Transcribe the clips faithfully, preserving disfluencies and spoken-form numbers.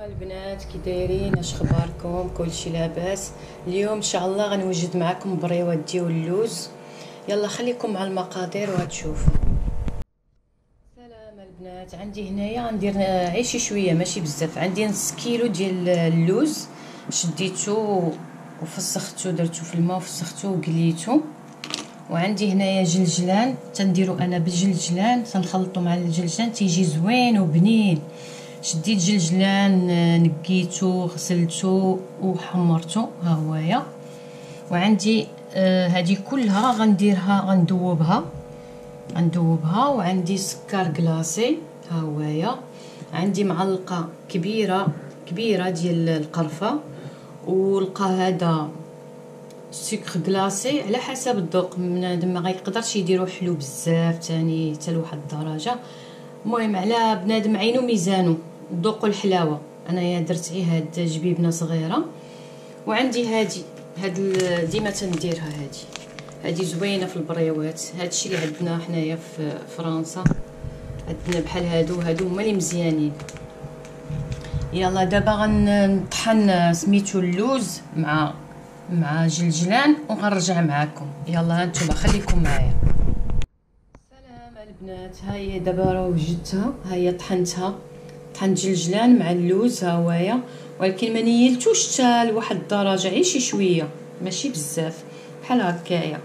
البنات كي دايرين؟ اش اخباركم؟ كلشي لاباس؟ اليوم ان شاء الله غنوجد معكم بريوات ديال اللوز. يلا خليكم مع المقادير وغتشوفوا. سلام البنات، عندي هنايا غندير عيشي شويه ماشي بزاف. عندي نص كيلو ديال اللوز، شديتو وفسختو، درتو في الماء وفسختو وقليتو. وعندي هنايا جلجلان، تنديرو انا بالجلجلان، تنخلطو مع الجلجلان تيجي زوين وبنين. شديت جلجلان نقيتو غسلتو وحمرتو، ها هويا. وعندي آه هذه كلها غنديرها غندوبها غندوبها وعندي سكر كلاصي، ها هويا. عندي معلقه كبيره كبيره ديال القرفه، ولقى هذا سكر كلاصي على حسب الذوق. بنادم ما غيقدرش يديرو حلو بزاف تاني حتى لواحد الدرجه. المهم على بنادم عينو ميزانو، ذوق الحلاوه. انايا درت غير هاد جبيبنه صغيره. وعندي هادي هاد ديما تنديرها، هادي هادي زوينه في البريوات. هادشي اللي عندنا حنايا في فرنسا، عندنا بحال هادو هادو هما اللي مزيانين. يلا دابا غنطحن سميتو اللوز مع مع جلجلان وغنرجع معاكم. يلا هانتوما خليكم معايا. سلام البنات، ها هي دابا راه وجدتها، ها هي طحنتها، طحنت جلجلان مع اللوز، ها هويا. ولكن ما نيلتوش حتى لواحد الدرجه، غير شي شويه ماشي بزاف، بحال هكايا.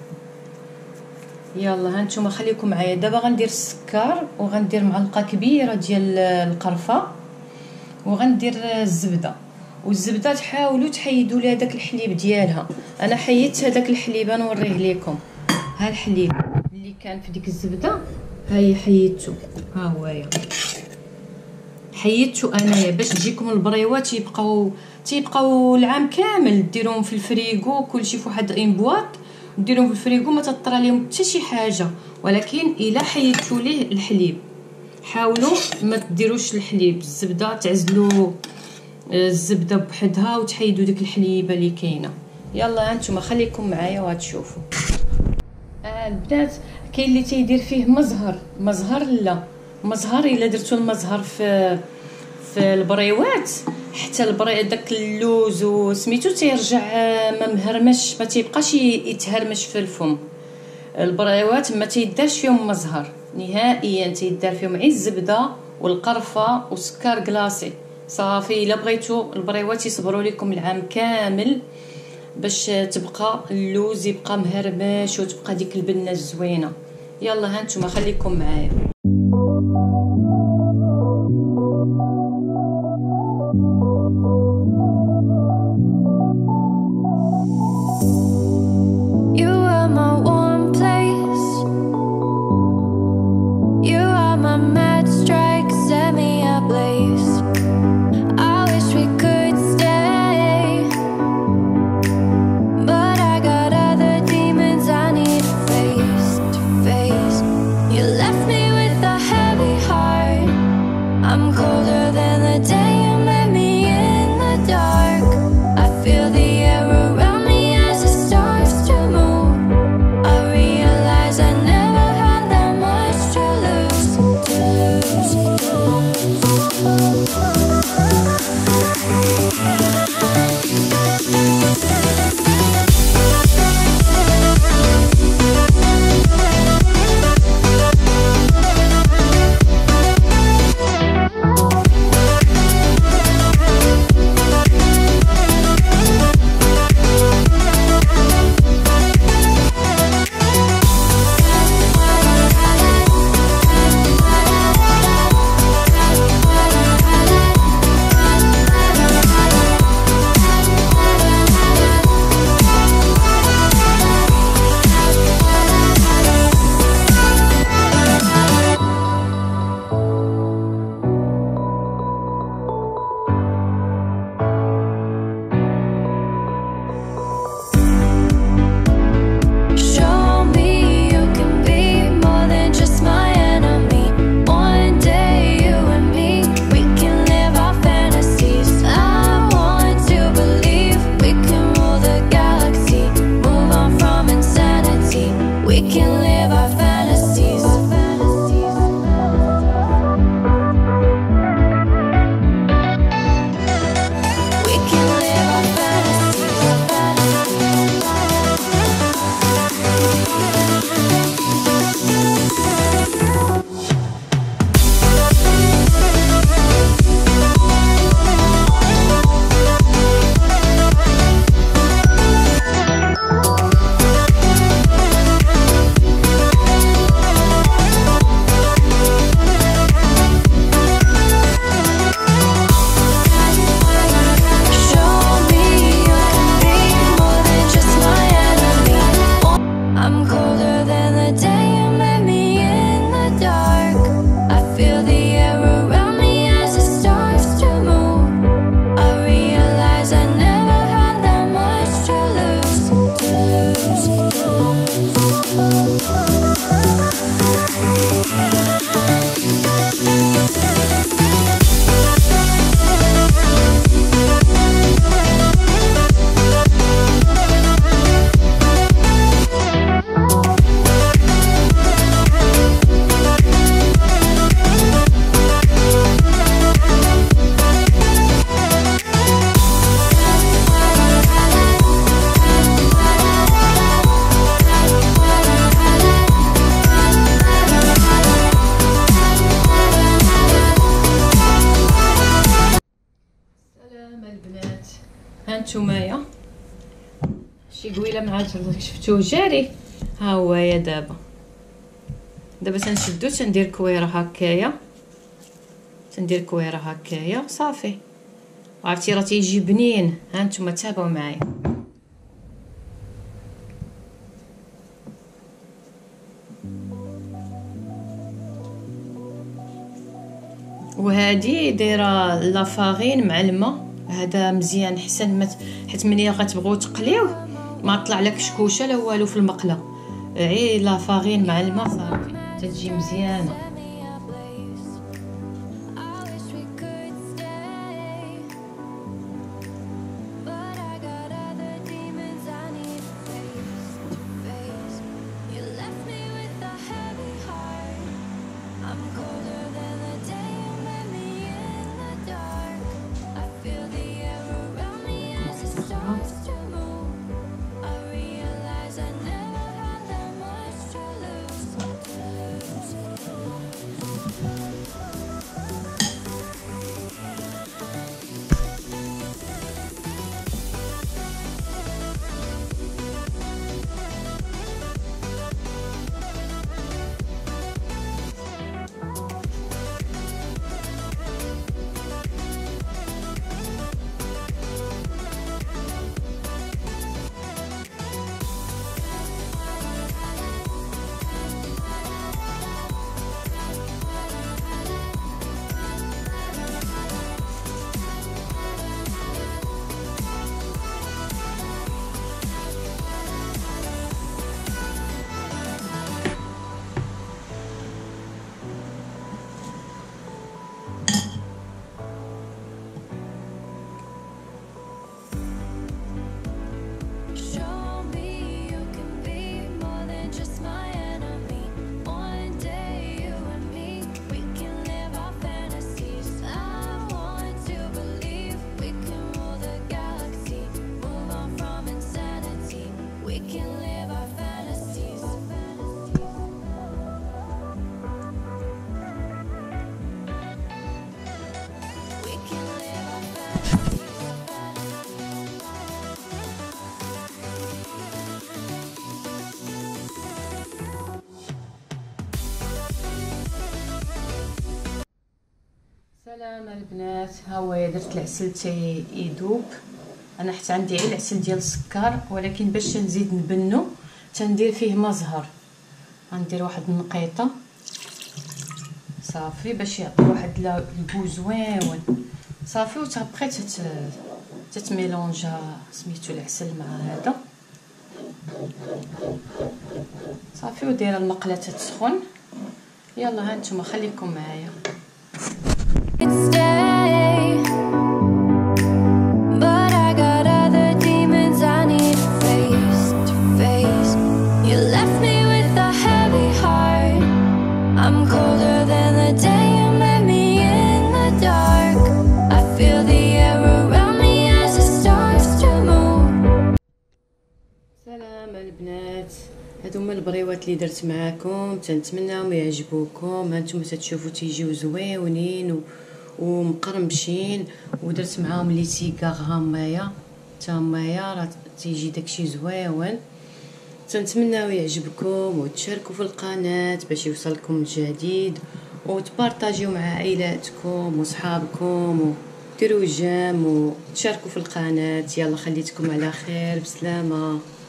يلا هانتوما خليكم معايا. دابا غندير السكر وغندير معلقه كبيره ديال القرفه وغندير الزبده. والزبده تحاولوا تحيدوا لها داك الحليب ديالها. انا حيدت هذاك الحليب، نوريه لكم. ها الحليب اللي كان في ديك الزبده، ها هي حيدته، ها هويا حيدته انايا باش تجيكم البريوات تيبقاو تيبقاو العام كامل. ديروهم في الفريغو كلشي في واحد ان بواط، ديروهم في الفريغو ما تطرى لهم حتى شي حاجه. ولكن الا حيدتوا ليه الحليب حاولوا ما تديروش الحليب، الزبده تعزلوا الزبده بوحدها وتحيدوا ديك الحليبه اللي كاينه. يلا هانتوما خليكم معايا وغتشوفوا. آه البنات، كاين اللي تيدير فيه مزهر. مزهر لا، مزهر الا درتو المزهر في في البريوات حتى البري داك اللوز وسميتو تيرجع ما مهرمش، ما تيبقاش يتهرمش في الفم. البريوات ما تيدارش فيهم مزهر نهائيا، تيدار فيهم غير الزبده والقرفه وسكر كلاصي صافي. الا بغيتو البريوات يصبروا لكم العام كامل باش تبقى اللوز يبقى مهرمش وتبقى ديك البنه الزوينه. يلا هانتوما خليكم معايا. هانتومايا شي قويله مع شفتوه جاري. ها هو يا دابا دابا تنشدو تندير كويره هكايا، تندير كويره هكايا صافي. عرفتي راه تيجي بنين. ها نتوما تابعوا معايا. وهذه دايره لافارين مع الماء، هذا مزيان حسن مت... حيت ملي غتبغيو تقليوه ما طلع لك شكوشه لا والو في المقله، غير لافارين مع الماء صافي تتجي مزيانه. سلام البنات، ها هو درت العسل تي يذوب. انا حتى عندي غير العسل ديال السكر، ولكن باش نزيد نبنو تندير فيه ما زهر. غندير واحد النقيطه صافي باش يعطي واحد البو زويون صافي. وتبقى تت تتميلونجا سميتو العسل مع هذا صافي. ودايره المقله تتسخن. يلا ها نتوما خليكم معايا. سلام البنات، هادو هما البريوات اللي درت معاكم، تنتمناهم يعجبوكم. هانتوما تتشوفوا تيجيو زويونين و... ومقرمشين. ودرت معاهم لي سيكار هامايا تا هامايا راه تيجي داكشي زويون. تنتمناو يعجبكم وتشاركوا في القناه باش يوصلكم الجديد، وتبارطاجيو مع عائلاتكم وصحابكم وديروا جيم وتشاركوا في القناه. يلا خليتكم على خير، بسلامه.